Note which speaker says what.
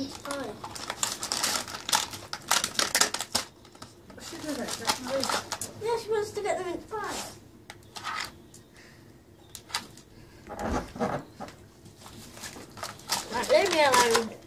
Speaker 1: mince pie.
Speaker 2: She doesn't.
Speaker 1: Yeah, she wants to get the mince pie. Right, leave me alone.